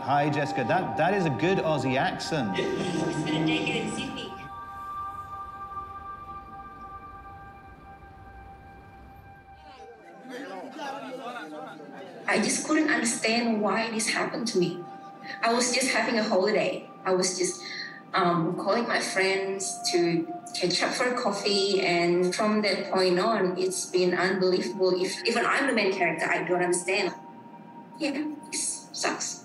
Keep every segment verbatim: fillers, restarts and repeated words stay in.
Hi, Jessica. That that is a good Aussie accent. It's been a day here in Sydney. I just couldn't understand why this happened to me. I was just having a holiday. I was just um, calling my friends to catch up for a coffee, and from that point on, it's been unbelievable. If even I'm the main character, I don't understand. Yeah, it sucks.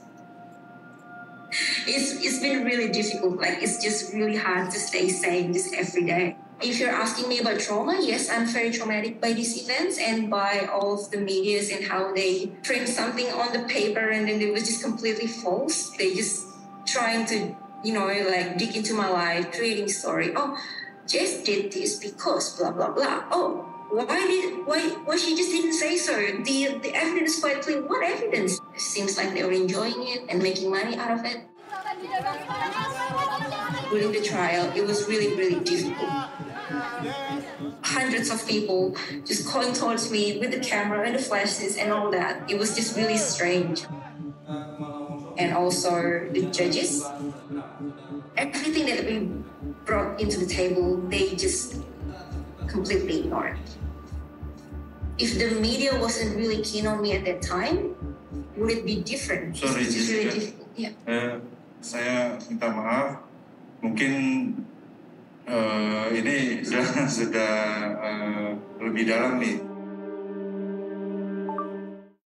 It's it's been really difficult. Like, it's just really hard to stay sane just every day. If you're asking me about trauma, yes, I'm very traumatic by these events and by all of the medias and how they print something on the paper and then it was just completely false. They just trying to, you know, like dig into my life, creating story. Oh, Jess did this because blah blah blah. Oh, why did why why she just didn't say so? The the evidence is quite clear. What evidence? It seems like they were enjoying it and making money out of it. During the trial, it was really really difficult. Hundreds of people just calling towards me with the camera and the flashes and all that. It was just really strange. And also the judges, everything that we brought into the table, they just completely ignored. If the media wasn't really keen on me at that time, would it be different? Sorry, it's just really Jessica. difficult. Yeah. Uh, saya minta maaf. Mungkin uh, ini sudah sudah uh, lebih dalam nih.